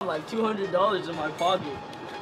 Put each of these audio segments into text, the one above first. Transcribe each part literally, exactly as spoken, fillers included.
like two hundred dollars in my pocket.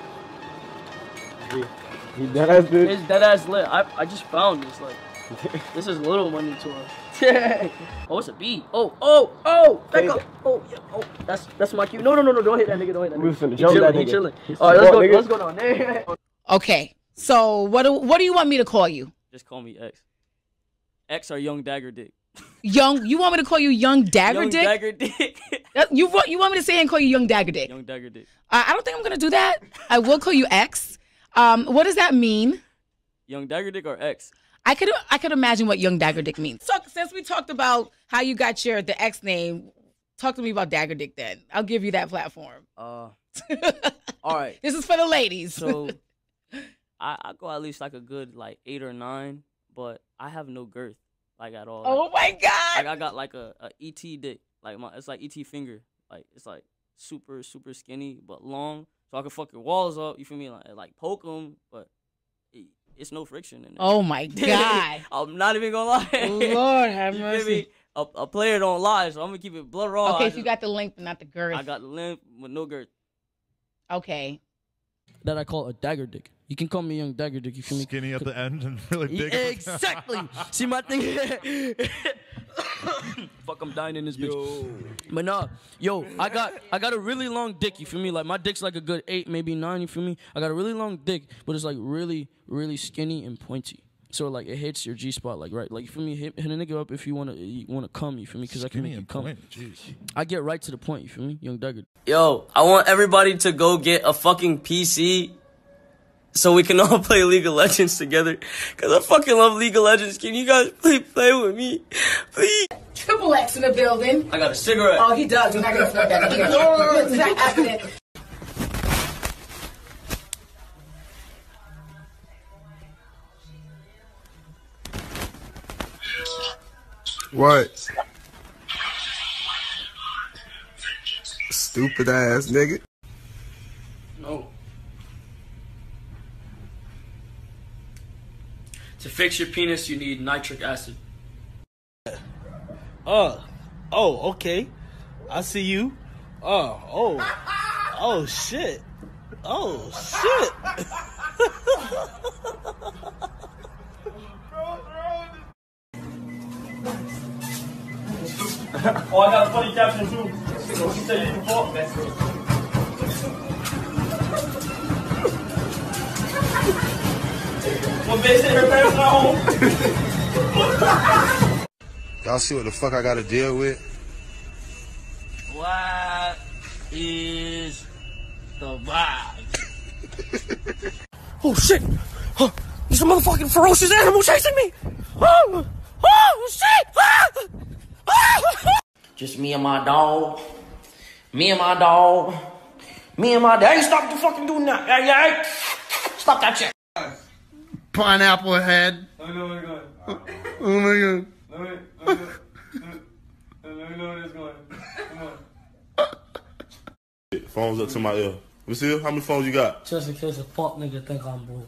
He dead ass dude. It's dead ass lit. I I just found this. Like, this is little money to him. Oh, it's a B. Oh, oh, oh, back up. Oh, yeah. Oh, that's that's my cue. No, no, no, no, don't hit that nigga. Don't hit that nigga. We finna He jump chilling. that He nigga. chilling. He's All right, let's go. nigga. Let's go down there. Okay. So what do what do you want me to call you? Just call me X. X or Young Dagger Dick. Young? You want me to call you Young Dagger Young Dick? Dagger Dick. That- you want you want me to say and call you Young Dagger Dick? Young Dagger Dick. Uh, I don't think I'm gonna do that. I will call you X. Um, what does that mean? Young Dagger Dick or X? I could I could imagine what Young Dagger Dick means. So since we talked about how you got your the X name, talk to me about Dagger Dick then. I'll give you that platform. Uh, all right. This is for the ladies. So I, I go at least like a good like eight or nine, but I have no girth like at all. Oh my God! Like I got like a, a E T dick, like my it's like E T finger, like it's like super super skinny but long, so I can fuck your walls up. You feel me? Like like poke them, but it, it's no friction in it. Oh my God! I'm not even gonna lie. Lord have You feel mercy. me? A, a player don't lie, so I'm gonna keep it blood raw. Okay, I so just- you got the length but not the girth. I got the length with no girth. Okay. That I call a dagger dick. You can call me Young Dagger Dick. You feel me? Skinny at the end and really big. Exactly. See my thing. Fuck, I'm dying in this bitch. Yo. But nah, yo, I got I got a really long dick. You feel me? Like my dick's like a good eight, maybe nine. You feel me? I got a really long dick, but it's like really, really skinny and pointy. So like it hits your G spot, like right, like you feel me? Hit, hit a nigga up if you wanna you wanna come. You feel me? Because I can Skinny make you and come. point. Jeez. I get right to the point. You feel me? Young Dagger. Yo, I want everybody to go get a fucking P C. So we can all play League of Legends together. Cause I fucking love League of Legends. Can you guys please play with me? Please. Triple X in the building. I got a cigarette. Oh, he does. You're not gonna flip that. It's not happening. What? Stupid ass nigga. No. To fix your penis, you need nitric acid. Uh, oh, okay. I see you. Oh, oh, oh, shit. Oh, shit. Oh, I got a funny caption too. So she said you can talk. When bitch said her parents not home. Y'all see what the fuck I gotta deal with? What is the vibe? Oh shit! Huh. There's a motherfucking ferocious animal chasing me! Oh, oh shit! Ah! Ah! Just me and my dog. Me and my dog. Me and my dog. Hey, stop the fucking doing that! Hey, hey! Stop that shit! Pineapple head. Let me know where it's going. Oh my god. Let me, let me, let me know where it's going. Come on. Phones up to my ear. We see how many phones you got? Just in case a fuck nigga think I'm broke.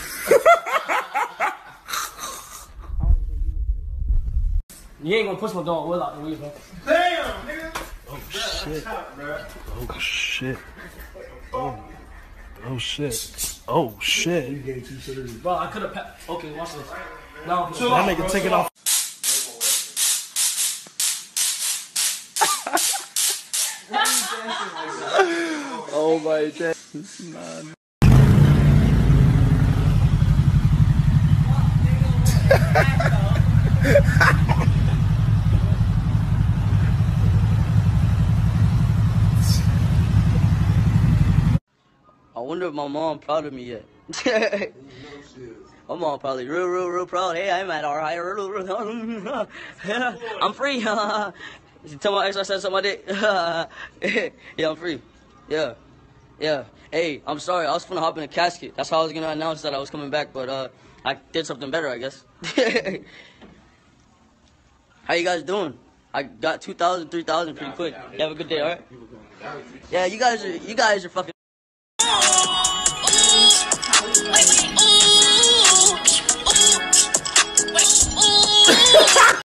You ain't gonna push my dog well out the way, bro. Damn, nigga. Oh, shit. Oh, shit. Oh. Oh, shit. Oh, shit. Bro, I could have pa- okay, watch this. Now, That nigga take it off. Oh my god. Man. I wonder if my mom proud of me yet. My mom probably real, real, real proud. Hey, I'm at alright. I'm free. Tell my ex I said something I did. Yeah, I'm free. Yeah. Yeah. Hey, I'm sorry. I was gonna hop in a casket. That's how I was gonna announce that I was coming back, but uh, I did something better, I guess. How you guys doing? I got two thousand, three thousand pretty quick. You have a good day, alright? Yeah, you guys are, you guys are fucking.